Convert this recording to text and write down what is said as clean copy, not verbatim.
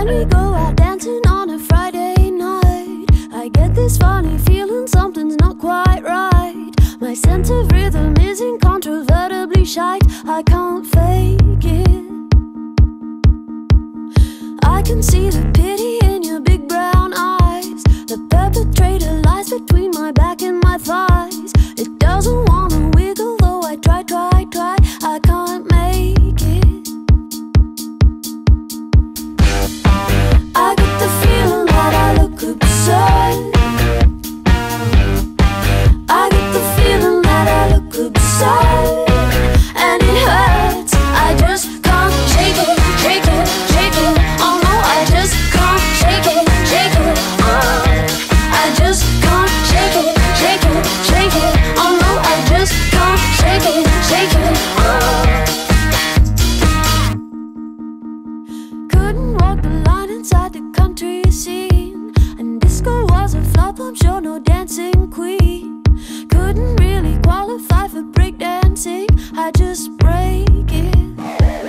we go out dancing on a Friday night, I get this funny feeling something's not quite right. My sense of rhythm is incontrovertibly shite. I can't fake it. I can see the pity in your big brown eyes. The perpetrator lies between my back and my thighs. It doesn't wanna wiggle though I try. I can't make it. I get the feeling that I look absurd. I get the feeling that I look absurd, and it hurts. I just can't shake it, shake it, shake it. Oh no, I just can't shake it, shake it. I just can't shake it, shake it, shake it. Oh no, I just can't shake it, shake it. Couldn't walk the line inside the country scene, and disco was a flop, I'm sure no dancing queen. Couldn't really qualify for breakdancing, I just break it.